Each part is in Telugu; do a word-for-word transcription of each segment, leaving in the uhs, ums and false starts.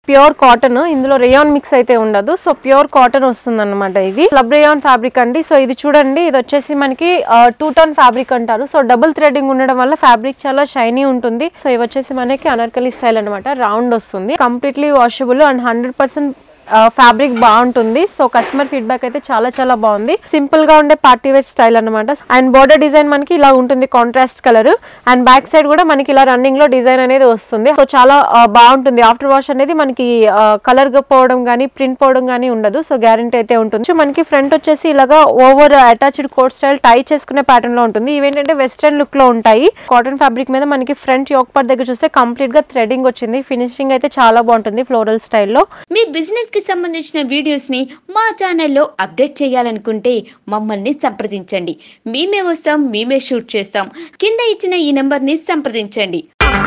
ప్యూర్ కాటన్, ఇందులో రేయాన్ మిక్స్ అయితే ఉండదు. సో ప్యూర్ కాటన్ వస్తుంది అన్నమాట. ఇది స్లబ్ రేయాన్ ఫ్యాబ్రిక్ అండి. సో ఇది చూడండి, ఇది వచ్చేసి మనకి టూ టోన్ ఫ్యాబ్రిక్ అంటారు. సో డబుల్ థ్రెడింగ్ ఉండడం వల్ల ఫ్యాబ్రిక్ చాలా షైనీ ఉంటుంది. సో ఇవి వచ్చేసి మనకి అనార్కలి స్టైల్ అనమాట. రౌండ్ వస్తుంది, completely washable and hundred percent fabric బాగుంటుంది. సో కస్టమర్ ఫీడ్బ్యాక్ అయితే చాలా చాలా బాగుంది. సింపుల్ గా ఉండే పార్టీ వేర్ స్టైల్ అనమాట. అండ్ బోర్డర్ డిజైన్ మనకి ఇలా ఉంటుంది, contrast colour. And back side కూడా మనకి ఇలా రన్నింగ్ లో డిజైన్ అనేది వస్తుంది. సో చాలా బాగుంటుంది. ఆఫ్టర్ వాష్ అనేది మనకి కలర్ పోవడం కానీ ప్రింట్ పోవడం కానీ ఉండదు. సో గ్యారంటీ అయితే ఉంటుంది. మనకి ఫ్రంట్ వచ్చేసి ఇలాగా over attached coat style tie చేసుకునే ప్యాటర్న్ లో ఉంటుంది. ఇవేంటంటే వెస్ట్రన్ లుక్ లో ఉంటాయి. కాటన్ ఫ్యాబ్రిక్ మీద మనకి ఫ్రంట్ యోక్ పార్ట్ దగ్గర చూస్తే కంప్లీట్ గా థ్రెడింగ్ వచ్చింది. ఫినిషింగ్ అయితే చాలా బాగుంటుంది ఫ్లోరల్ స్టైల్లో. మీ బిజినెస్ సంబంధించిన వీడియోస్ ని మా ఛానల్లో అప్డేట్ చేయాలనుకుంటే మమ్మల్ని సంప్రదించండి. మేమే వస్తాం, మేమే షూట్ చేస్తాం. కింద ఇచ్చిన ఈ నెంబర్ ని సంప్రదించండి.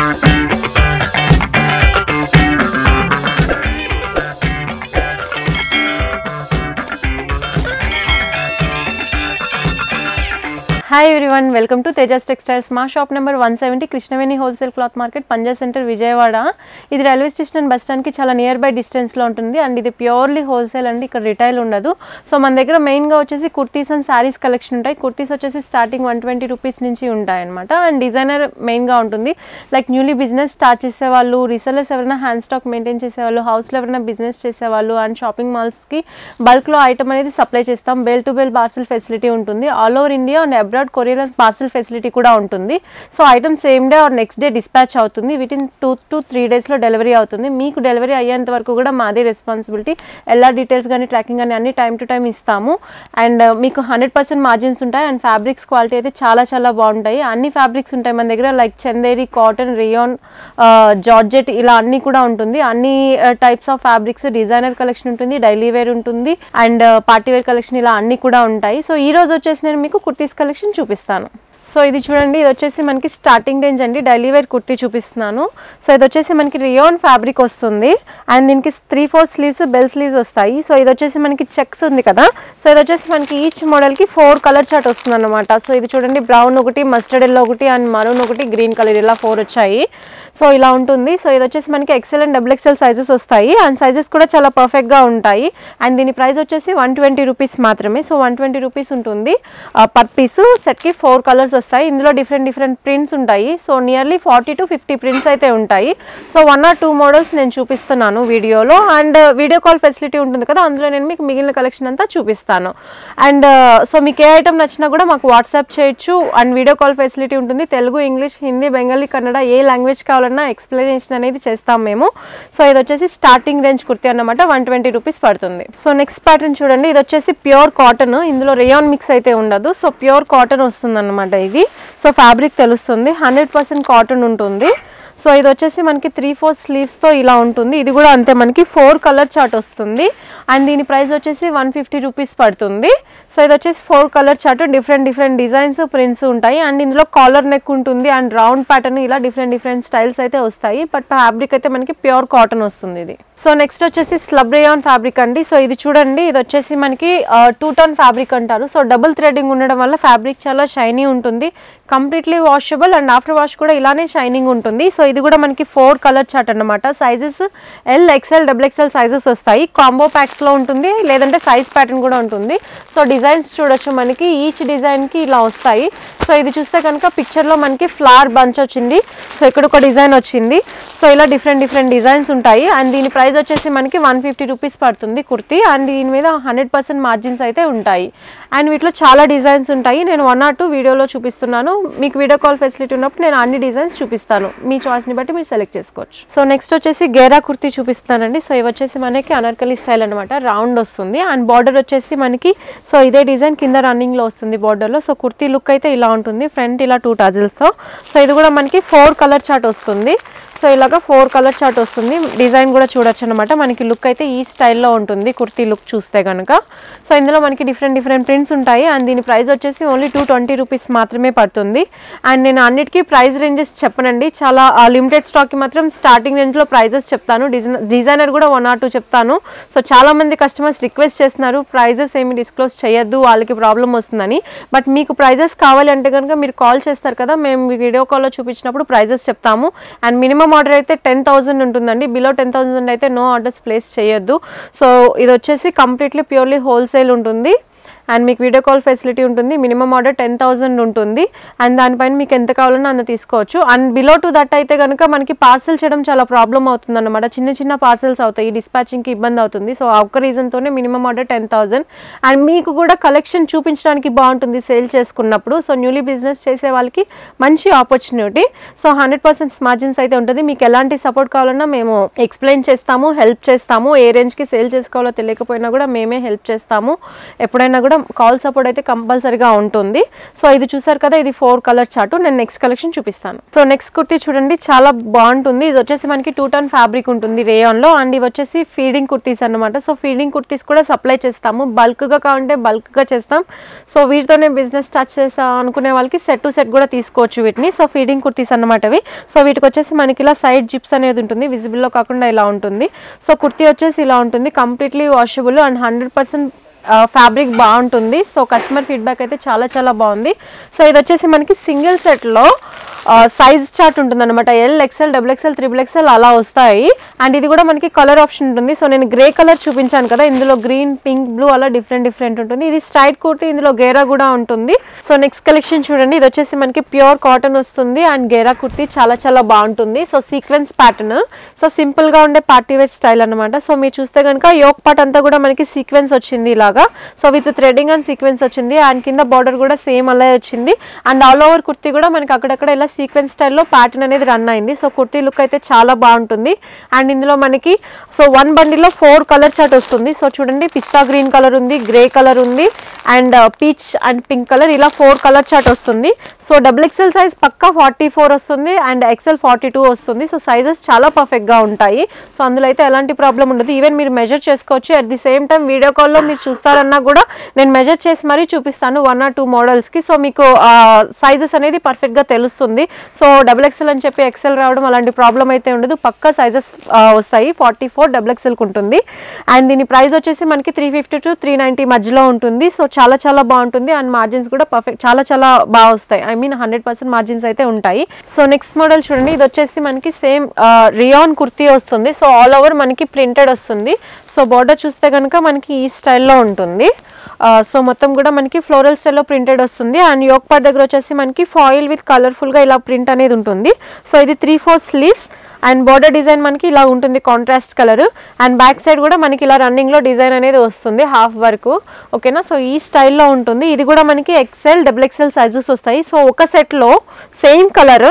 Hi everyone, welcome to Tejas textiles. మా shop number one seventy Krishnaveni wholesale cloth market, Panja centre, Vijayawada. ఇది రైల్వే స్టేషన్ అండ్ బస్ స్టాండ్కి చాలా నియర్ బై డిస్టెన్స్లో ఉంటుంది. అండ్ ఇది ప్యూర్లీ హోల్సేల్ అండి, ఇక్కడ రిటైల్ ఉండదు. సో మన దగ్గర మెయిన్గా వచ్చేసి కుర్తీస్ అండ్ శారీస్ కలెక్షన్ ఉంటాయి. కుర్తీస్ వచ్చేసి స్టార్టింగ్ వన్ ట్వంటీ రూపీస్ నుంచి ఉంటాయి అనమాట. అండ్ డిజైనర్ మెయిన్గా ఉంటుంది. లైక్ న్యూలీ బిజినెస్ స్టార్ట్ చేసేవాళ్ళు, రీసెలర్స్ ఎవరైనా హ్యాండ్ స్టాక్ మెయింటైన్ చేసేవాళ్ళు, హౌస్లో ఎవరైనా బిజినెస్ చేసేవాళ్ళు, అండ్ షాపింగ్ మాల్స్కి బల్క్లో ఐటమ్ అనేది సప్లై చేస్తాం. Bell to bell parcel facility ఉంటుంది. All over India and abroad courier and parcel facility కూడా ఉంటుంది. So item same day or next day dispatch అవుతుంది. వితిన్ టూ టు త్రీ డేస్లో డెలివరీ అవుతుంది. మీకు డెలివరీ అయ్యేంత వరకు కూడా మాదే రెస్పాన్సిబిలిటీ. ఎలా డీటెయిల్స్ కానీ ట్రాకింగ్ కానీ అన్ని టైం టు టైం ఇస్తాము. అండ్ మీకు హండ్రెడ్ పర్సెంట్ మార్జిన్స్ ఉంటాయి. అండ్ ఫ్యాబ్రిక్స్ క్వాలిటీ అయితే చాలా చాలా బాగుంటాయి. అన్ని ఫ్యాబ్రిక్స్ ఉంటాయి మన దగ్గర, like Chanderi, cotton, rayon, georgette, ఇలా అన్ని కూడా ఉంటుంది. అన్ని types of fabrics, designer collection ఉంటుంది, డైలీ వేర్ ఉంటుంది, అండ్ పార్టీ వేర్ కలెక్షన్, ఇలా అన్ని కూడా ఉంటాయి. సో ఈ రోజు వచ్చేసి నేను మీకు కుర్తీస్ కలెక్షన్ చూపిస్తాను. సో ఇది చూడండి, ఇది వచ్చేసి మనకి స్టార్టింగ్ రేంజ్ అండి. డైలీ వేర్ కుర్తీ చూపిస్తున్నాను. సో ఇది వచ్చేసి మనకి రియాన్ ఫ్యాబ్రిక్ వస్తుంది. అండ్ దీనికి three four sleeves, bell sleeves వస్తాయి. సో ఇది వచ్చేసి మనకి చెక్స్ ఉంది కదా. సో ఇది వచ్చేసి మనకి ఈచ్ మోడల్కి ఫోర్ కలర్ చార్ట్ వస్తుంది అనమాట. సో ఇది చూడండి, బ్రౌన్ ఒకటి, మస్టర్డ్ ఎల్లో ఒకటి, అండ్ మరూన్ ఒకటి, గ్రీన్ కలర్, ఇలా ఫోర్ వచ్చాయి. సో ఇలా ఉంటుంది. సో ఇది వచ్చేసి మనకి XL and double XL sizes వస్తాయి. అండ్ సైజెస్ కూడా చాలా పర్ఫెక్ట్గా ఉంటాయి. అండ్ దీని ప్రైస్ వచ్చేసి వన్ ట్వంటీ రూపీస్ మాత్రమే. సో వన్ ట్వంటీ రూపీస్ ఉంటుంది పర్ పీస్. సెట్కి ఫోర్ కలర్స్ వస్తాయి. ఇందులో డిఫరెంట్ డిఫరెంట్ ప్రింట్స్ ఉంటాయి. So nearly forty to fifty prints అయితే ఉంటాయి. So one or two models నేను చూపిస్తున్నాను వీడియోలో. అండ్ వీడియో కాల్ ఫెసిలిటీ ఉంటుంది కదా, అందులో నేను మీకు మిగిలిన కలెక్షన్ అంతా చూపిస్తాను. అండ్ సో మీకు ఏ ఐటమ్ నచ్చినా కూడా మాకు వాట్సాప్ చేయొచ్చు. అండ్ వీడియో కాల్ ఫెసిలిటీ ఉంటుంది. తెలుగు, ఇంగ్లీష్, హిందీ, బెంగాలీ, కన్నడ, ఏ లాంగ్వేజ్ కావాలన్నా ఎక్స్ప్లెనేషన్ అనేది చేస్తాం మేము. సో ఇది వచ్చేసి స్టార్టింగ్ రేంజ్ కుర్తీ అన్నమాట, వన్ ట్వంటీ రూపీస్ పడుతుంది. సో నెక్స్ట్ ప్యాటర్న్ చూడండి, ఇది వచ్చేసి ప్యూర్ కాటన్, ఇందులో రేయాన్ మిక్స్ అయితే ఉండదు. సో ప్యూర్ కాటన్ వస్తుంది అన్నమాట ఇది. సో ఫ్యాబ్రిక్ తెలుస్తుంది, హండ్రెడ్ పర్సెంట్ కాటన్ ఉంటుంది. సో ఇది వచ్చేసి మనకి త్రీ ఫోర్ స్లీవ్స్తో ఇలా ఉంటుంది. ఇది కూడా అంతే, మనకి ఫోర్ కలర్ చార్ట్ వస్తుంది. అండ్ దీని ప్రైస్ వచ్చేసి వన్ ఫిఫ్టీ రూపీస్ పడుతుంది. సో ఇది వచ్చేసి four colour chart, different different designs, prints ఉంటాయి. అండ్ ఇందులో కాలర్ నెక్ ఉంటుంది, అండ్ రౌండ్ ప్యాటర్న్, ఇలా డిఫరెంట్ డిఫరెంట్ స్టైల్స్ అయితే వస్తాయి. బట్ ఫ్యాబ్రిక్ అయితే మనకి ప్యూర్ కాటన్ వస్తుంది ఇది. సో నెక్స్ట్ వచ్చేసి స్లబ్ రేయాన్ ఫ్యాబ్రిక్ అండి. సో ఇది చూడండి, ఇది వచ్చేసి మనకి టూ టోన్ ఫ్యాబ్రిక్ అంటారు. సో డబుల్ థ్రెడింగ్ ఉండడం వల్ల ఫ్యాబ్రిక్ చాలా షైనీ ఉంటుంది, completely washable, and after wash కూడా ఇలానే షైనింగ్ ఉంటుంది. సో ఇది కూడా మనకి ఫోర్ కలర్ చార్ట్ అన్నమాట. Sizes L, XL, double XL sizes వస్తాయి. కాంబో ప్యాక్స్లో ఉంటుంది, లేదంటే సైజ్ ప్యాటర్న్ కూడా ఉంటుంది. సో డిజైన్స్ చూడొచ్చు, మనకి ఈచ్ డిజైన్కి ఇలా వస్తాయి. సో ఇది చూస్తే కనుక పిక్చర్లో మనకి ఫ్లవర్ బంచ్ వచ్చింది. సో ఇక్కడ ఒక డిజైన్ వచ్చింది. సో ఇలా డిఫరెంట్ డిఫరెంట్ డిజైన్స్ ఉంటాయి. అండ్ దీని ప్రైస్ వచ్చేసి మనకి వన్ ఫిఫ్టీ రూపీస్ పడుతుంది కుర్తీ. అండ్ దీని మీద హండ్రెడ్ పర్సెంట్ మార్జిన్స్ అయితే ఉంటాయి. అండ్ వీటిలో చాలా డిజైన్స్ ఉంటాయి. నేను వన్ ఆర్ టూ వీడియోలో చూపిస్తున్నాను. మీకు వీడియో కాల్ ఫెసిలిటీ ఉన్నప్పుడు నేను అన్ని డిజైన్స్ చూపిస్తాను. మీ చాయిస్ని బట్టి మీరు సెలెక్ట్ చేసుకోవచ్చు. సో నెక్స్ట్ వచ్చేసి గేరా కుర్తీ చూపిస్తానండి. సో ఇవి వచ్చేసి మనకి అనార్కలి స్టైల్ అనమాట, రౌండ్ వస్తుంది. అండ్ బార్డర్ వచ్చేసి మనకి సో ఇదే డిజైన్ కింద రన్నింగ్లో వస్తుంది బార్డర్లో. సో కుర్తీ లుక్ అయితే ఇలా ఉంటుంది, ఫ్రంట్ ఇలా టూ టజిల్స్తో. సో ఇది కూడా మనకి ఫోర్ కలర్ చార్ట్ వస్తుంది. సో ఇలాగా ఫోర్ కలర్ చార్ట్ వస్తుంది. డిజైన్ కూడా చూడొచ్చు అనమాట. మనకి లుక్ అయితే ఈ స్టైల్లో ఉంటుంది కుర్తీ లుక్ చూస్తే కనుక. సో ఇందులో మనకి డిఫరెంట్ డిఫరెంట్ ప్రింట్స్ ఉంటాయి. అండ్ దీని ప్రైస్ వచ్చేసి ఓన్లీ టూ ట్వంటీ రూపీస్ మాత్రమే పడుతుంది. అండ్ నేను అన్నిటికీ ప్రైస్ రేంజెస్ చెప్పనండి, చాలా లిమిటెడ్ స్టాక్కి మాత్రం స్టార్టింగ్ రేంజ్లో ప్రైజెస్ చెప్తాను, డిజైనర్ కూడా వన్ ఆర్ టూ చెప్తాను. సో చాలామంది కస్టమర్స్ రిక్వెస్ట్ చేస్తున్నారు ప్రైజెస్ ఏమి డిస్క్లోజ్ చేయొద్దు వాళ్ళకి ప్రాబ్లం వస్తుందని. బట్ మీకు ప్రైజెస్ కావాలి అంటే కనుక మీరు కాల్ చేస్తారు కదా, మేము వీడియో కాల్లో చూపించినప్పుడు ప్రైజెస్ చెప్తాము. అండ్ మినిమం ఆర్డర్ అయితే టెన్ థౌసండ్ ఉంటుందండి, బిలో టెన్ థౌసండ్ అయితే నో ఆర్డర్స్ ప్లేస్ చేయొద్దు. సో ఇది వచ్చేసి కంప్లీట్లీ ప్యూర్లీ హోల్సేల్ ఉంటుంది అండ్ మీకు వీడియో కాల్ ఫెసిలిటీ ఉంటుంది. మినిమం ఆర్డర్ టెన్ థౌసండ్ ఉంటుంది అండ్ దానిపైన మీకు ఎంత కావాలన్నా అంత తీసుకోవచ్చు. అండ్ బిలో టు దట్ అయితే కనుక మనకి పార్సల్ చేయడం చాలా ప్రాబ్లం అవుతుంది అన్నమాట, చిన్న చిన్న పార్సల్స్ అవుతాయి, డిస్పాచింగ్కి ఇబ్బంది అవుతుంది. సో ఆ ఒక్క రీజన్తోనే minimum order ten thousand. And మీకు కూడా కలెక్షన్ చూపించడానికి బాగుంటుంది సేల్ చేసుకున్నప్పుడు. సో న్యూలీ బిజినెస్ చేసే వాళ్ళకి మంచి opportunity. So hundred percent margins అయితే ఉంటుంది. మీకు ఎలాంటి సపోర్ట్ కావాలన్నా మేము ఎక్స్ప్లెయిన్ చేస్తాము, హెల్ప్ చేస్తాము. ఏ రేంజ్కి సేల్ చేసుకోవాలో తెలియకపోయినా కూడా మేమే హెల్ప్ చేస్తాము. ఎప్పుడైనా కూడా కాల్ సపోర్ట్ అయితే కంపల్సరీగా ఉంటుంది. సో ఇది చూసారు కదా, ఇది ఫోర్ కలర్ చార్ట్. నేను నెక్స్ట్ కలెక్షన్ చూపిస్తాను. సో నెక్స్ట్ కుర్తీ చూడండి, చాలా బాగుంటుంది. ఇది వచ్చేసి మనకి టూ టన్ ఫ్యాబ్రిక్ ఉంటుంది రేయాన్లో అండ్ ఇవి వచ్చేసి ఫీడింగ్ కుర్తీస్ అనమాట. సో ఫీడింగ్ కుర్తీస్ కూడా సప్లై చేస్తాము, బల్క్గా కావాలంటే బల్క్గా చేస్తాం. సో వీటితోనే బిజినెస్ స్టార్ట్ చేస్తా అనుకునే వాళ్ళకి సెట్ టు సెట్ కూడా తీసుకోవచ్చు వీటిని. సో ఫీడింగ్ కుర్తీస్ అనమాట అవి. సో వీటికి వచ్చేసి మనకి ఇలా సైడ్ జిప్స్ అనేది ఉంటుంది, విజిబుల్లో కాకుండా ఇలా ఉంటుంది. సో కుర్తీ వచ్చేసి ఇలా ఉంటుంది, completely washable and hundred percent fabric బాగుంటుంది. సో కస్టమర్ ఫీడ్బ్యాక్ అయితే చాలా చాలా బాగుంది. సో ఇది వచ్చేసి మనకి సింగిల్ సెట్లో సైజ్ చార్ట్ ఉంటుంది అనమాట, L XL double XL triple XL అలా వస్తాయి. అండ్ ఇది కూడా మనకి కలర్ ఆప్షన్ ఉంటుంది. సో నేను గ్రే కలర్ చూపించాను కదా, ఇందులో గ్రీన్ పింక్ బ్లూ అలా డిఫరెంట్ డిఫరెంట్ ఉంటుంది. ఇది స్ట్రైట్ కుర్తీ, ఇందులో గేరా కూడా ఉంటుంది. సో నెక్స్ట్ కలెక్షన్ చూడండి, ఇది వచ్చేసి మనకి ప్యూర్ కాటన్ వస్తుంది అండ్ గేరా కుర్తీ చాలా చాలా బాగుంటుంది. So sequence pattern, so simple గా ఉండే పార్టీ వేర్ స్టైల్ అనమాట. సో మీరు చూస్తే కనుక యోక్ పార్ట్ అంతా కూడా మనకి సీక్వెన్స్ వచ్చింది ఇలాగా. So with threading and sequence వచ్చింది అండ్ కింద బార్డర్ కూడా సేమ్ అలా వచ్చింది. అండ్ ఆల్ ఓవర్ కుర్తీ కూడా మనకి అక్కడక్కడ ఇలా సీక్వెన్స్ స్టైల్లో ప్యాటర్న్ అనేది రన్ అయింది. సో కుర్తీ లుక్ అయితే చాలా బాగుంటుంది. అండ్ ఇందులో మనకి సో వన్ బండిల్లో ఫోర్ కలర్ చార్ట్ వస్తుంది. సో చూడండి, పిస్తా గ్రీన్ కలర్ ఉంది, గ్రే కలర్ ఉంది and peach and pink colour, ఇలా ఫోర్ కలర్ చార్ట్ వస్తుంది. సో డబుల్ ఎక్స్ఎల్ సైజ్ పక్కా ఫార్టీ ఫోర్ వస్తుంది అండ్ ఎక్స్ఎల్ ఫార్టీ టూ వస్తుంది. సో సైజెస్ చాలా పర్ఫెక్ట్గా ఉంటాయి. సో అందులో అయితే ఎలాంటి ప్రాబ్లం ఉండదు. ఈవెన్ మీరు మెజర్ చేసుకోవచ్చు. At the same time video కాల్లో మీరు చూస్తారన్నా కూడా నేను మెజర్ చేసి మరీ చూపిస్తాను వన్ ఆర్ టూ మోడల్స్కి. సో మీకు సైజెస్ అనేది పర్ఫెక్ట్గా తెలుస్తుంది. సో డబుల్ ఎక్స్ఎల్ అని చెప్పి ఎక్స్ఎల్ రావడం అలాంటి ప్రాబ్లం అయితే ఉండదు, పక్కా సైజెస్ వస్తాయి. ఫార్టీ ఫోర్ డబుల్ ఎక్స్ఎల్కి ఉంటుంది అండ్ దీని ప్రైస్ వచ్చేసి మనకి three fifty to three ninety మధ్యలో ఉంటుంది. సో చాలా చాలా బాగుంటుంది అండ్ మార్జిన్స్ కూడా పర్ఫెక్ట్ చాలా చాలా బాగా వస్తాయి. I mean hundred percent margins అయితే ఉంటాయి. సో నెక్స్ట్ మోడల్ చూడండి, ఇది వచ్చేసి మనకి సేమ్ రియాన్ కుర్తీ వస్తుంది. సో ఆల్ ఓవర్ మనకి ప్రింటెడ్ వస్తుంది. సో బార్డర్ చూస్తే కనుక మనకి ఈ స్టైల్లో ఉంటుంది. సో మొత్తం కూడా మనకి ఫ్లోరల్ స్టైల్లో ప్రింటెడ్ వస్తుంది అండ్ యోక్ పార్ట్ దగ్గర వచ్చేసి మనకి ఫాయిల్ విత్ కలర్ఫుల్గా ఇలా ప్రింట్ అనేది ఉంటుంది. సో ఇది three four sleeves and border design మనకి ఇలా ఉంటుంది, contrast colour. And back side కూడా మనకి ఇలా రన్నింగ్లో డిజైన్ అనేది వస్తుంది హాఫ్ వరకు, ఓకేనా. సో ఈ స్టైల్లో ఉంటుంది. ఇది కూడా మనకి ఎక్స్ఎల్ డబుల్ ఎక్స్ఎల్ సైజెస్ వస్తాయి. సో ఒక సెట్లో సేమ్ కలర్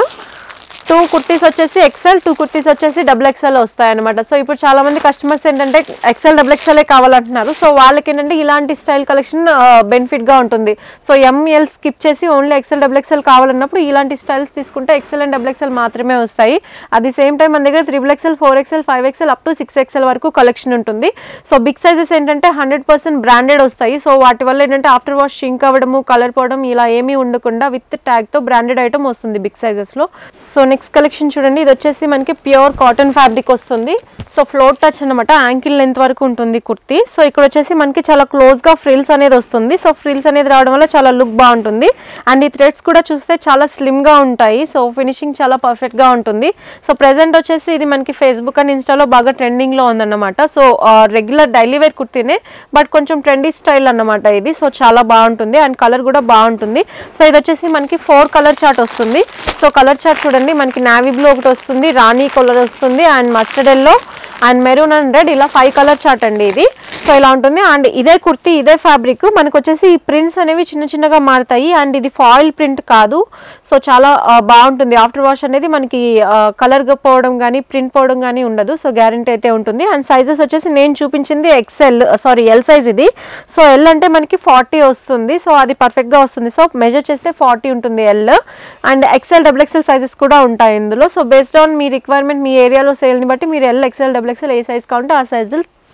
టూ కుర్తీస్ వచ్చేసి ఎక్స్ఎల్, టూ కుర్తీస్ వచ్చేసి డబుల్ ఎక్స్ఎల్ వస్తాయి అనమాట. సో ఇప్పుడు చాలా మంది కస్టమర్స్ ఏంటంటే ఎక్స్ఎల్ డబుల్ ఎక్స్ఎల్ కావాలంటున్నారు. సో వాళ్ళకి ఏంటంటే ఇలాంటి స్టైల్ కలెక్షన్ బెనిఫిట్గా ఉంటుంది. సో ఎంఎల్ స్కిప్ చేసి ఓన్లీ ఎక్స్ఎల్ డబుల్ ఎక్స్ఎల్ కావాలన్నప్పుడు ఇలాంటి స్టైల్స్ తీసుకుంటే ఎక్స్ఎల్ అండ్ డబుల్ ఎక్స్ఎల్ మాత్రమే వస్తాయి. అట్ ది సేమ్ టైం మన దగ్గర triple XL, four XL, five XL up to six XL వరకు కలెక్షన్ ఉంటుంది. సో బిగ్ సైజెస్ ఏంటంటే హండ్రెడ్ పర్సెంట్ బ్రాండెడ్ వస్తాయి. సో వాటి వల్ల ఏంటంటే ఆఫ్టర్ వాష్ షింక్ అవ్వడము, కలర్ పోవడం ఇలా ఏమీ ఉండకుండా విత్ ట్యాగ్తో బ్రాండెడ్ ఐటమ్ వస్తుంది బిగ్ సైజెస్లో. సో నెక్స్ట్ కలెక్షన్ చూడండి, ఇది వచ్చేసి మనకి ప్యూర్ కాటన్ ఫ్యాబ్రిక్ వస్తుంది. సో ఫ్లోర్ టచ్ అనమాట, యాంకిల్ లెంత్ వరకు ఉంటుంది కుర్తీ. సో ఇక్కడ వచ్చేసి మనకి చాలా క్లోజ్గా ఫ్రిల్స్ అనేది వస్తుంది. సో ఫ్రిల్స్ అనేది రావడం వల్ల చాలా లుక్ బాగుంటుంది అండ్ ఈ థ్రెడ్స్ కూడా చూస్తే చాలా స్లిమ్గా ఉంటాయి. సో ఫినిషింగ్ చాలా పర్ఫెక్ట్గా ఉంటుంది. సో ప్రెజెంట్ వచ్చేసి ఇది మనకి ఫేస్బుక్ అండ్ ఇన్స్టాలో బాగా ట్రెండింగ్లో ఉందన్నమాట. సో రెగ్యులర్ డైలీ వేర్ కుర్తీనే బట్ కొంచెం ట్రెండీ స్టైల్ అన్నమాట ఇది. సో చాలా బాగుంటుంది అండ్ కలర్ కూడా బాగుంటుంది. సో ఇది వచ్చేసి మనకి ఫోర్ కలర్ చార్ట్ వస్తుంది. సో కలర్ చార్ట్ చూడండి, మనకి నావీ బ్లూ ఒకటి వస్తుంది, రాణి కలర్ వస్తుంది and mustard yellow and maroon and red, ఇలా ఫైవ్ కలర్ చార్ట్ అండి ఇది. సో ఇలా ఉంటుంది అండ్ ఇదే కుర్తీ ఇదే ఫ్యాబ్రిక్ మనకు వచ్చేసి ఈ ప్రింట్స్ అనేవి చిన్న చిన్నగా మారుతాయి అండ్ ఇది ఫాయిల్ ప్రింట్ కాదు. సో చాలా బాగుంటుంది. ఆఫ్టర్ వాష్ అనేది మనకి కలర్ పోవడం కానీ ప్రింట్ పోవడం కానీ ఉండదు. సో గ్యారంటీ అయితే ఉంటుంది అండ్ సైజెస్ వచ్చేసి నేను చూపించింది ఎక్స్ఎల్ సారీ ఎల్ సైజ్ ఇది. సో ఎల్ అంటే మనకి ఫార్టీ వస్తుంది. సో అది పర్ఫెక్ట్గా వస్తుంది. సో మెజర్ చేస్తే ఫార్టీ ఉంటుంది L and XL double XL sizes కూడా ఉంటాయి ఇందులో. సో బేస్డ్ ఆన్ మీ రిక్వైర్మెంట్ మీ ఏరియాలో సేల్ని బట్టి మీరు ఎల్ ఎక్స్ఎల్ డబుల్ ఎక్స్ఎల్ ఏ సైజ్ కావాలంటే ఆ సైజులు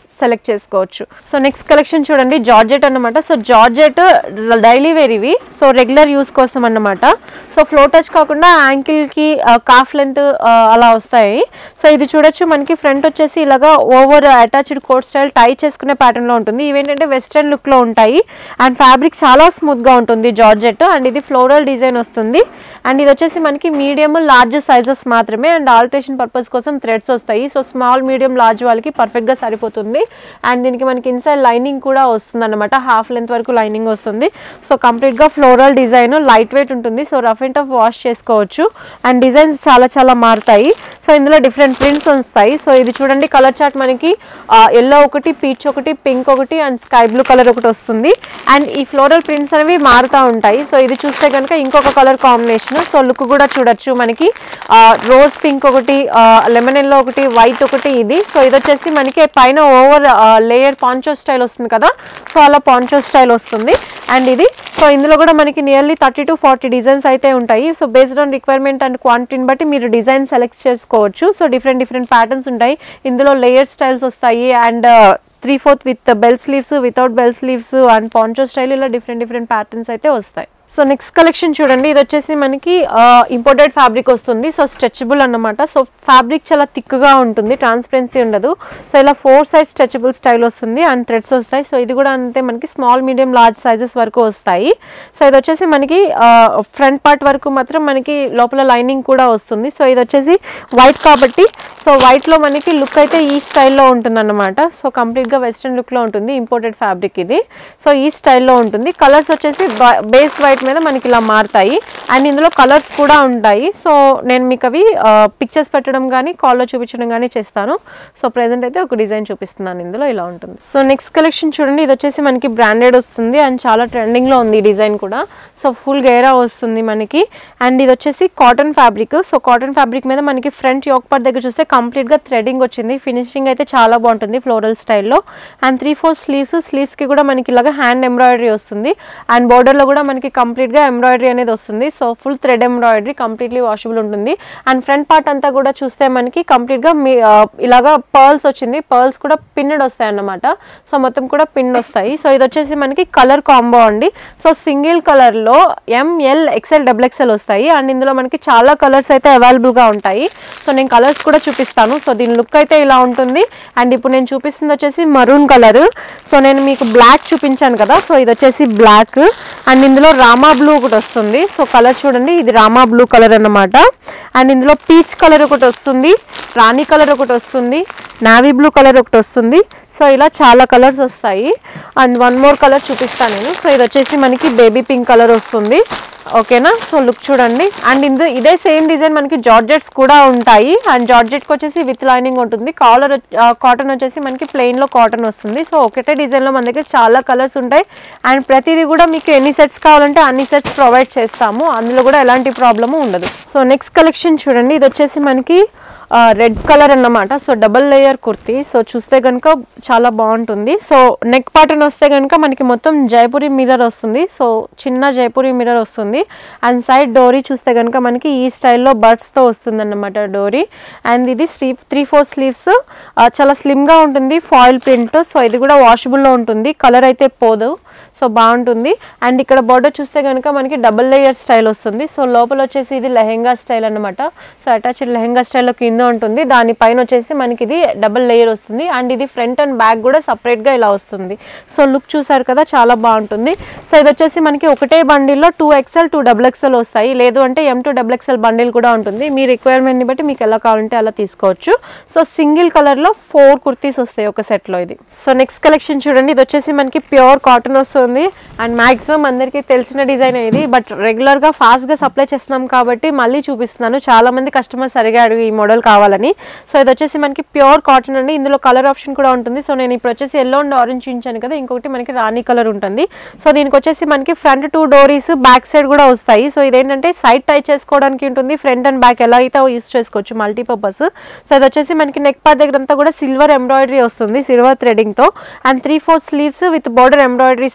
సెలెక్ట్ చేసుకోవచ్చు. సో నెక్స్ట్ కలెక్షన్ చూడండి, జార్జెట్ అన్నమాట. సో జార్జెట్ డైలీ వేర్ ఇవి, సో రెగ్యులర్ యూస్ కోసం అన్నమాట. సో ఫ్లో టచ్ కాకుండా యాంకిల్కి కాఫ్ లెంత్ అలా వస్తాయి. సో ఇది చూడొచ్చు, మనకి ఫ్రంట్ వచ్చేసి ఇలాగా over attached coat style tie చేసుకునే ప్యాటర్న్లో ఉంటుంది. ఇవేంటంటే వెస్ట్రన్ లుక్లో ఉంటాయి అండ్ ఫ్యాబ్రిక్ చాలా స్మూత్గా ఉంటుంది జార్జెట్. అండ్ ఇది ఫ్లోరల్ డిజైన్ వస్తుంది. అండ్ ఇది వచ్చేసి మనకి మీడియం లార్జ్ సైజెస్ మాత్రమే అండ్ ఆల్టరేషన్ పర్పస్ కోసం థ్రెడ్స్ వస్తాయి. సో స్మాల్ మీడియం లార్జ్ వాళ్ళకి పర్ఫెక్ట్గా సరిపోతుంది. అండ్ దీనికి మనకి ఇన్సైడ్ లైనింగ్ కూడా వస్తుంది అనమాట, హాఫ్ లెంత్ వరకు లైనింగ్ వస్తుంది. సో కంప్లీట్గా ఫ్లోరల్ డిజైన్, లైట్ వెయిట్ ఉంటుంది. So rough and tough wash చేసుకోవచ్చు అండ్ డిజైన్స్ చాలా చాలా మారుతాయి. సో ఇందులో డిఫరెంట్ ప్రింట్స్ వస్తాయి. సో ఇది చూడండి, కలర్ చార్ట్ మనకి ఎల్లో ఒకటి, పీచ్ ఒకటి, పింక్ ఒకటి అండ్ స్కై బ్లూ కలర్ ఒకటి వస్తుంది. అండ్ ఈ ఫ్లోరల్ ప్రింట్స్ అనేవి మారుతూ ఉంటాయి. సో ఇది చూస్తే కనుక ఇంకొక కలర్ కాంబినేషన్. సో లుక్ కూడా చూడొచ్చు, మనకి రోజ్ పింక్ ఒకటి, లెమన్ ఎల్లో ఒకటి, వైట్ ఒకటి ఇది. సో ఇది వచ్చేసి మనకి పైన ఓవర్ లేయర్ పాంచో స్టైల్ వస్తుంది కదా, సో అలా పాంచో స్టైల్ వస్తుంది. అండ్ ఇది సో ఇందులో కూడా మనకి nearly thirty to forty designs అయితే ఉంటాయి. So based on requirement and క్వాంటిటీని బట్టి మీరు డిజైన్ సెలెక్ట్ చేసుకోవచ్చు. సో డిఫరెంట్ డిఫరెంట్ ప్యాటర్న్స్ ఉంటాయి. ఇందులో లేయర్ స్టైల్స్ వస్తాయి and three fourth with bell sleeves, without bell sleeves and poncho style, ఇలా డిఫరెంట్ డిఫరెంట్ ప్యాటర్న్స్ అయితే వస్తాయి. సో నెక్స్ట్ కలెక్షన్ చూడండి, ఇది వచ్చేసి మనకి ఇంపోర్టెడ్ ఫ్యాబ్రిక్ వస్తుంది. సో స్ట్రెచబుల్ అన్నమాట. సో ఫ్యాబ్రిక్ చాలా థిక్గా ఉంటుంది, ట్రాన్స్పరెన్సీ ఉండదు. సో ఇలా ఫోర్ సైడ్ స్ట్రెచబుల్ స్టైల్ వస్తుంది అండ్ థ్రెడ్స్ వస్తాయి. సో ఇది కూడా అంతే, మనకి స్మాల్ మీడియం లార్జ్ సైజెస్ వరకు వస్తాయి. సో ఇది వచ్చేసి మనకి ఫ్రంట్ పార్ట్ వరకు మాత్రం మనకి లోపల లైనింగ్ కూడా వస్తుంది. సో ఇది వచ్చేసి వైట్ కాబట్టి సో వైట్లో మనకి లుక్ అయితే ఈ స్టైల్లో ఉంటుంది అన్నమాట. సో కంప్లీట్గా వెస్ట్రన్ లుక్లో ఉంటుంది, ఇంపోర్టెడ్ ఫ్యాబ్రిక్ ఇది. సో ఈ స్టైల్లో ఉంటుంది. కలర్స్ వచ్చేసి బేస్ వైట్ మీద మనకి ఇలా మారుతాయి అండ్ ఇందులో కలర్స్ కూడా ఉంటాయి. సో నేను మీకు అవి పిక్చర్స్ పెట్టడం కానీ కాల్లో చూపించడం కానీ చేస్తాను. సో ప్రెజెంట్ అయితే ఒక డిజైన్ చూపిస్తున్నాను, ఇందులో ఇలా ఉంటుంది. సో నెక్స్ట్ కలెక్షన్ చూడండి, ఇది వచ్చేసి మనకి బ్రాండెడ్ వస్తుంది అండ్ చాలా ట్రెండింగ్లో ఉంది ఈ డిజైన్ కూడా. సో ఫుల్ గేరా వస్తుంది మనకి అండ్ ఇది వచ్చేసి cotton fabric. So cotton fabric మీద మనకి ఫ్రంట్ యోక్ పార్ట్ దగ్గర చూస్తే కంప్లీట్గా థ్రెడింగ్ వచ్చింది. ఫినిషింగ్ అయితే చాలా బాగుంటుంది ఫ్లోరల్ స్టైల్లో. అండ్ త్రీ ఫోర్ స్లీవ్స్, స్లీవ్స్కి కూడా మనకి ఇలాగా హ్యాండ్ ఎంబ్రాయిడరీ వస్తుంది అండ్ బోర్డర్లో కూడా మనకి కంప్లీట్గా ఎంబ్రాయిడరీ అనేది వస్తుంది. So full thread embroidery, completely washable ఉంటుంది. అండ్ ఫ్రంట్ పార్ట్ అంతా కూడా చూస్తే మనకి కంప్లీట్గా మీ ఇలాగా పర్ల్స్ వచ్చింది, పర్ల్స్ కూడా పిన్నెడ్ వస్తాయి అన్నమాట. సో మొత్తం కూడా పిన్ వస్తాయి. సో ఇది వచ్చేసి మనకి కలర్ కాంబో అండి. సో సింగిల్ కలర్లో ఎంఎల్ ఎక్స్ఎల్ డబుల్ ఎక్స్ఎల్ వస్తాయి అండ్ ఇందులో మనకి చాలా కలర్స్ అయితే అవైలబుల్గా ఉంటాయి. సో నేను కలర్స్ కూడా చూపిస్తాను. సో దీని లుక్ అయితే ఇలా ఉంటుంది. అండ్ ఇప్పుడు నేను చూపిస్తుంది వచ్చేసి మరూన్ కలర్. సో నేను మీకు బ్లాక్ చూపించాను కదా, సో ఇది వచ్చేసి బ్లాక్ అండ్ ఇందులో రామా బ్లూ ఒకటి వస్తుంది. సో కలర్ చూడండి, ఇది రామా బ్లూ కలర్ అన్నమాట. అండ్ ఇందులో పీచ్ కలర్ ఒకటి వస్తుంది, రాణి కలర్ ఒకటి వస్తుంది, నావీ బ్లూ కలర్ ఒకటి వస్తుంది. సో ఇలా చాలా కలర్స్ వస్తాయి. అండ్ వన్ మోర్ కలర్ చూపిస్తాను నేను. సో ఇది వచ్చేసి మనకి బేబీ పింక్ కలర్ వస్తుంది. ఓకేనా, సో లుక్ చూడండి. అండ్ ఇందు ఇదే సేమ్ డిజైన్ మనకి జార్జెట్స్ కూడా ఉంటాయి అండ్ జార్జెట్కి వచ్చేసి విత్ లైనింగ్ ఉంటుంది. కాలర్ కాటన్ వచ్చేసి మనకి ప్లెయిన్లో కాటన్ వస్తుంది. సో ఒకటే డిజైన్లో మన దగ్గర చాలా కలర్స్ ఉంటాయి అండ్ ప్రతిదీ కూడా మీకు ఎన్ని సెట్స్ కావాలంటే అన్ని సెట్స్ ప్రొవైడ్ చేస్తాము, అందులో కూడా ఎలాంటి ప్రాబ్లము ఉండదు. సో నెక్స్ట్ కలెక్షన్ చూడండి, ఇది వచ్చేసి మనకి రెడ్ కలర్ అన్నమాట. So double layer kurti. So చూస్తే కనుక చాలా బాగుంటుంది. సో నెక్ పార్టన్ వస్తే కనుక మనకి మొత్తం జైపూరి మిర్రర్ వస్తుంది. సో చిన్న జైపూరి మిర్రర్ వస్తుంది అండ్ సైడ్ డోరీ చూస్తే కనుక మనకి ఈ స్టైల్లో బర్డ్స్తో వస్తుంది అన్నమాట డోరీ. అండ్ ఇది త్రీ త్రీ ఫోర్ స్లీవ్స్, చాలా స్లిమ్గా ఉంటుంది, ఫాయిల్ ప్రింట్. సో ఇది కూడా వాషబుల్లో ఉంటుంది, కలర్ అయితే పోదు. సో బాగుంటుంది. అండ్ ఇక్కడ బోర్డర్ చూస్తే కనుక మనకి డబుల్ లేయర్ స్టైల్ వస్తుంది. సో లోపల వచ్చేసి ఇది లెహెంగా స్టైల్ అనమాట. సో అటాచ్డ్ లెహెంగా స్టైల్లో కింద ఉంటుంది, దానిపైన వచ్చేసి మనకి ఇది డబుల్ లేయర్ వస్తుంది అండ్ ఇది ఫ్రంట్ అండ్ బ్యాక్ కూడా సపరేట్గా ఇలా వస్తుంది. సో లుక్ చూసారు కదా, చాలా బాగుంటుంది. సో ఇది వచ్చేసి మనకి ఒకటే బండిల్లో two XL two double XL వస్తాయి, లేదు అంటే M two double XL bundle కూడా ఉంటుంది. మీ రిక్వైర్మెంట్ని బట్టి మీకు ఎలా కావాలంటే అలా తీసుకోవచ్చు. సో సింగిల్ కలర్లో ఫోర్ కుర్తీస్ వస్తాయి ఒక సెట్లో ఇది. సో నెక్స్ట్ కలెక్షన్ చూడండి, ఇది వచ్చేసి మనకి ప్యూర్ కాటన్ వస్తుంది అండ్ మాక్సిమం అందరికీ తెలిసిన డిజైన్ ఇది. బట్ రెగ్యులర్గా ఫాస్ట్గా సప్లై చేస్తున్నాం కాబట్టి మళ్ళీ చూపిస్తున్నాను, చాలా మంది కస్టమర్స్ అడిగాడు ఈ మోడల్ కావాలని. సో ఇది వచ్చేసి మనకి ప్యూర్ కాటన్ అండి. ఇందులో కలర్ ఆప్షన్ కూడా ఉంటుంది. సో నేను ఇప్పుడు వచ్చేసి ఎల్లో అండ్ ఆరెంజ్ చూపించాను కదా, ఇంకొకటి మనకి రాణి కలర్ ఉంటుంది. సో దీనికి వచ్చేసి మనకి ఫ్రంట్ టూ డోరీస్, బ్యాక్ సైడ్ కూడా వస్తాయి. సో ఇదేంటంటే సైడ్ టై చేసుకోవడానికి ఉంటుంది, ఫ్రంట్ అండ్ బ్యాక్ ఎలా అయితే యూస్ చేసుకోవచ్చు, మల్టీపర్పస్. సో ఇది వచ్చేసి మనకి నెక్ పార్ట్ దగ్గర అంతా కూడా సిల్వర్ ఎంబ్రాయిడరీ వస్తుంది, సిల్వర్ థ్రెడింగ్తో. And three four sleeves with border embroidery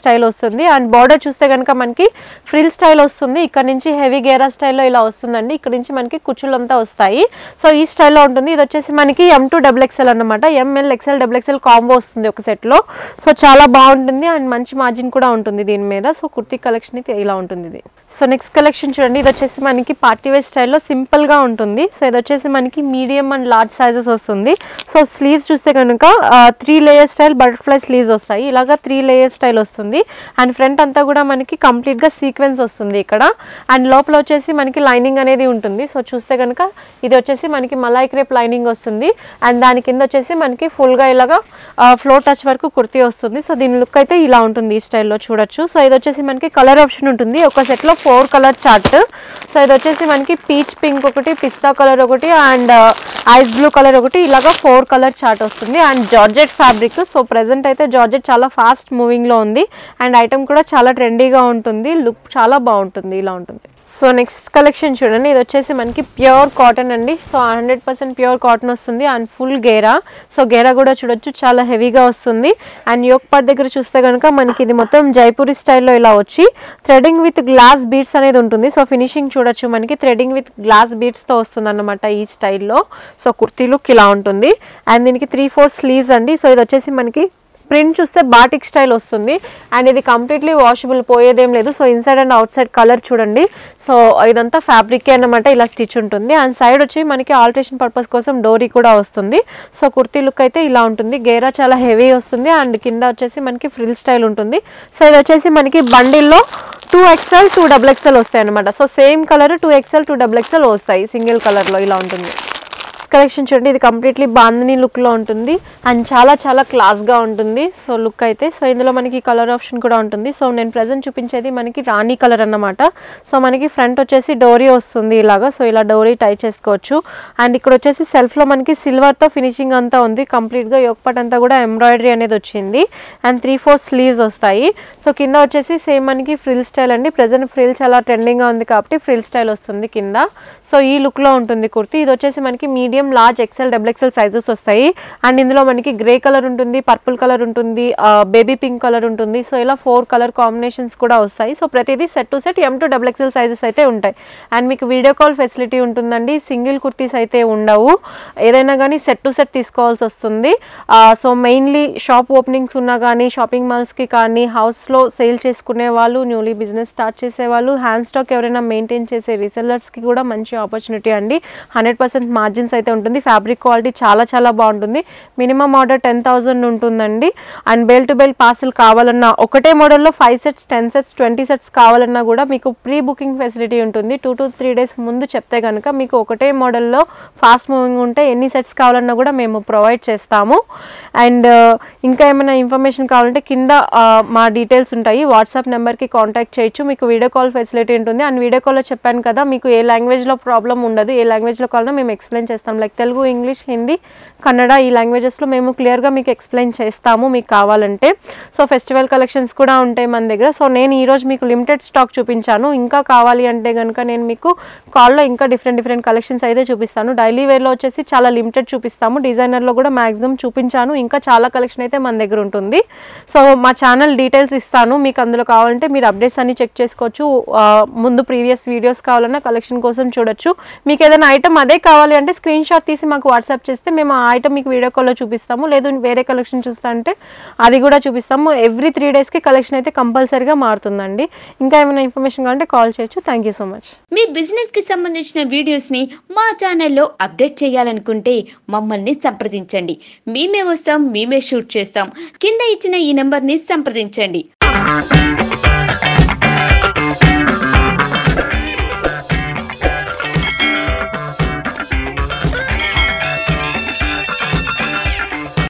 style వస్తుంది. అండ్ బార్డర్ చూస్తే కనుక మనకి ఫ్రిల్ స్టైల్ వస్తుంది. ఇక్కడ నుంచి హెవీ గేరా స్టైల్లో ఇలా వస్తుందండి. ఇక్కడ నుంచి మనకి కుచ్చులంతా వస్తాయి. సో ఈ స్టైల్లో ఉంటుంది. ఇది వచ్చేసి మనకి ఎం టూ డబుల్ ఎక్స్ఎల్ అనమాట. M L XL double XL combo వస్తుంది ఒక సెట్లో. సో చాలా బాగుంటుంది అండ్ మంచి మార్జిన్ కూడా ఉంటుంది దీని మీద. సో కుర్తీ కలెక్షన్ అయితే ఇలా ఉంటుంది ఇది. సో నెక్స్ట్ కలెక్షన్ చూడండి. ఇది వచ్చేసి మనకి పార్టీ వేర్ స్టైల్లో సింపుల్గా ఉంటుంది. సో ఇది వచ్చేసి మనకి మీడియం అండ్ లార్జ్ సైజెస్ వస్తుంది. సో స్లీవ్స్ చూస్తే కనుక three layer style butterfly sleeves వస్తాయి. ఇలాగా త్రీ లేయర్ స్టైల్ వస్తుంది. అండ్ ఫ్రంట్ అంతా కూడా మనకి కంప్లీట్గా సీక్వెన్స్ వస్తుంది ఇక్కడ. అండ్ లోపల వచ్చేసి మనకి లైనింగ్ అనేది ఉంటుంది. సో చూస్తే కనుక ఇది వచ్చేసి మనకి మలాయ్ క్రేప్ లైనింగ్ వస్తుంది. అండ్ దాని కింద వచ్చేసి మనకి ఫుల్గా ఇలాగా ఫ్లోర్ టచ్ వరకు కుర్తీ వస్తుంది. సో దీని లుక్ అయితే ఇలా ఉంటుంది ఈ స్టైల్లో చూడొచ్చు. సో ఇది వచ్చేసి మనకి కలర్ ఆప్షన్ ఉంటుంది. ఒక సెట్లో ఫోర్ కలర్ చార్ట్. సో ఇది వచ్చేసి మనకి పీచ్ పింక్ ఒకటి, పిస్తా కలర్ ఒకటి అండ్ ఐస్ బ్లూ కలర్ ఒకటి, ఇలాగా ఫోర్ కలర్ చార్ట్ వస్తుంది. And georgette fabric. So present అయితే జార్జెట్ చాలా ఫాస్ట్ మూవింగ్లో ఉంది. అండ్ ఐటమ్ కూడా చాలా ట్రెండీగా ఉంటుంది. లుక్ చాలా బాగుంటుంది. ఇలా ఉంటుంది. సో నెక్స్ట్ కలెక్షన్ చూడండి. ఇది వచ్చేసి మనకి ప్యూర్ కాటన్ అండి. So hundred percent pure cotton వస్తుంది అండ్ ఫుల్ గేరా. సో గేరా కూడా చూడొచ్చు చాలా హెవీగా వస్తుంది. అండ్ యోక్ పార్ట్ దగ్గర చూస్తే కనుక మనకి ఇది మొత్తం జైపూరి స్టైల్లో ఇలా వచ్చి థ్రెడింగ్ విత్ గ్లాస్ బీడ్స్ అనేది ఉంటుంది. సో ఫినిషింగ్ చూడొచ్చు మనకి థ్రెడింగ్ విత్ గ్లాస్ బీడ్స్తో వస్తుంది అన్నమాట ఈ స్టైల్లో. సో కుర్తీ లుక్ ఇలా ఉంటుంది. అండ్ దీనికి త్రీ ఫోర్ స్లీవ్స్ అండి. సో ఇది వచ్చేసి మనకి ప్రింట్ చూస్తే బాటిక్ స్టైల్ వస్తుంది. అండ్ ఇది కంప్లీట్లీ వాషబుల్, పోయేదేం లేదు. So inside and outside colour చూడండి. సో ఇదంతా ఫ్యాబ్రికే అన్నమాట. ఇలా స్టిచ్ ఉంటుంది. అండ్ సైడ్ వచ్చి మనకి ఆల్టరేషన్ పర్పస్ కోసం డోరీ కూడా వస్తుంది. సో కుర్తీ లుక్ అయితే ఇలా ఉంటుంది. గేరా చాలా హెవీ వస్తుంది. అండ్ కింద వచ్చేసి మనకి ఫ్రిల్ స్టైల్ ఉంటుంది. సో ఇది వచ్చేసి మనకి బండిల్లో two XL two double XL వస్తాయి అనమాట. So same colour two XL two double XL వస్తాయి సింగిల్ కలర్లో. ఇలా ఉంటుంది కలెక్షన్ చూడండి. ఇది కంప్లీట్లీ బాందిని లుక్లో ఉంటుంది అండ్ చాలా చాలా క్లాస్గా ఉంటుంది. సో లుక్ అయితే సో ఇందులో మనకి కలర్ ఆప్షన్ కూడా ఉంటుంది. సో నేను ప్రజెంట్ చూపించేది మనకి రాణి కలర్ అన్నమాట. సో మనకి ఫ్రంట్ వచ్చేసి డోరీ వస్తుంది ఇలాగా. సో ఇలా డోరీ టై చేసుకోవచ్చు. అండ్ ఇక్కడ వచ్చేసి సెల్ఫ్లో మనకి సిల్వర్తో ఫినిషింగ్ అంతా ఉంది. కంప్లీట్గా యోక్ పార్ట్ అంతా కూడా ఎంబ్రాయిడరీ అనేది వచ్చింది. అండ్ త్రీ ఫోర్ స్లీవ్స్ వస్తాయి. సో కింద వచ్చేసి సేమ్ మనకి ఫ్రిల్ స్టైల్ అండి. ప్రజెంట్ ఫ్రిల్ చాలా ట్రెండింగ్గా ఉంది కాబట్టి ఫ్రిల్ స్టైల్ వస్తుంది కింద. సో ఈ లుక్లో ఉంటుంది కుర్తీ. ఇది వచ్చేసి మనకి medium large XL double XL sizes వస్తాయి. అండ్ ఇందులో మనకి గ్రే కలర్ ఉంటుంది, పర్పుల్ కలర్ ఉంటుంది, బేబీ పింక్ కలర్ ఉంటుంది. సో ఇలా ఫోర్ కలర్ కాంబినేషన్స్ కూడా వస్తాయి. సో ప్రతిదీ set to set M to double XL sizes అయితే ఉంటాయి. అండ్ మీకు వీడియో కాల్ ఫెసిలిటీ ఉంటుందండి. సింగిల్ కుర్తీస్ అయితే ఉండవు. ఏదైనా కానీ సెట్ టు సెట్ తీసుకోవాల్సి వస్తుంది. సో మెయిన్లీ షాప్ ఓపెనింగ్స్ ఉన్నా కానీ, షాపింగ్ మాల్స్కి కానీ, హౌస్లో సేల్ చేసుకునే వాళ్ళు, న్యూలీ బిజినెస్ స్టార్ట్ చేసే వాళ్ళు, హ్యాండ్ స్టాక్ ఎవరైనా మెయింటైన్ చేసే రీసెల్లర్స్కి కూడా మంచి ఆపర్చునిటీ అండి. హండ్రెడ్ పర్సెంట్ మార్జిన్స్ అయితే ఉంటుంది. ఫ్యాబ్రిక్ క్వాలిటీ చాలా చాలా బాగుంటుంది. మినిమం ఆర్డర్ టెన్ థౌసండ్ ఉంటుందండి. And bale to bell parcel కావాలన్నా, ఒకటే మోడల్లో five sets ten sets twenty sets కావాలన్నా కూడా మీకు ప్రీ బుకింగ్ ఫెసిలిటీ ఉంటుంది. టూ టు త్రీ డేస్ ముందు చెప్తే కనుక మీకు ఒకటే మోడల్లో ఫాస్ట్ మూవింగ్ ఉంటే ఎన్ని సెట్స్ కావాలన్నా కూడా మేము ప్రొవైడ్ చేస్తాము. అండ్ ఇంకా ఏమైనా ఇన్ఫర్మేషన్ కావాలంటే కింద మా డీటెయిల్స్ ఉంటాయి. వాట్సాప్ నెంబర్కి కాంటాక్ట్ చేయొచ్చు. మీకు వీడియో కాల్ ఫెసిలిటీ ఉంటుంది. అండ్ వీడియో కాల్లో చెప్పాను కదా, మీకు ఏ లాంగ్వేజ్లో ప్రాబ్లం ఉండదు. ఏ లాంగ్వేజ్లో కావాలన్నా మేము ఎక్స్ప్లెయిన్ చేస్తాం. లైక్ తెలుగు, ఇంగ్లీష్, హిందీ, కన్నడ ఈ లాంగ్వేజెస్లో మేము క్లియర్గా మీకు ఎక్స్ప్లెయిన్ చేస్తాము మీకు కావాలంటే. సో ఫెస్టివల్ కలెక్షన్స్ కూడా ఉంటాయి మన దగ్గర. సో నేను ఈరోజు మీకు లిమిటెడ్ స్టాక్ చూపించాను. ఇంకా కావాలి అంటే కనుక నేను మీకు కాల్లో ఇంకా డిఫరెంట్ డిఫరెంట్ కలెక్షన్స్ అయితే చూపిస్తాను. డైలీ వేర్లో వచ్చేసి చాలా లిమిటెడ్ చూపిస్తాము. డిజైనర్లో కూడా మ్యాక్సిమం చూపించాను. ఇంకా చాలా కలెక్షన్ అయితే మన దగ్గర ఉంటుంది. సో మా ఛానల్ డీటెయిల్స్ ఇస్తాను. మీకు అందులో కావాలంటే మీరు అప్డేట్స్ అన్ని చెక్ చేసుకోవచ్చు. ముందు ప్రీవియస్ వీడియోస్ కావాలన్నా కలెక్షన్ కోసం చూడొచ్చు. మీకు ఏదైనా ఐటమ్ అదే కావాలి అంటే స్క్రీన్ షాట్ తీసి మాకు వాట్సాప్ చేస్తే మేము ఆ ఐటమ్ మీకు వీడియో కాల్లో చూపిస్తాము. లేదు వేరే కలెక్షన్ చూస్తా అంటే అది కూడా చూపిస్తాము. ఎవ్రీ త్రీ డేస్కి కలెక్షన్ అయితే కంపల్సరీగా మారుతుందండి. ఇంకా ఏమైనా ఇన్ఫర్మేషన్ కావాలంటే కాల్ చేయొచ్చు. Thank you so much. మీ బిజినెస్కి సంబంధించిన వీడియోస్ని మా ఛానల్లో అప్డేట్ చేయాలనుకుంటే మమ్మల్ని సంప్రదించండి. మేమే వస్తాం, మేమే షూట్ చేస్తాం. కింద ఇచ్చిన ఈ నెంబర్ని సంప్రదించండి.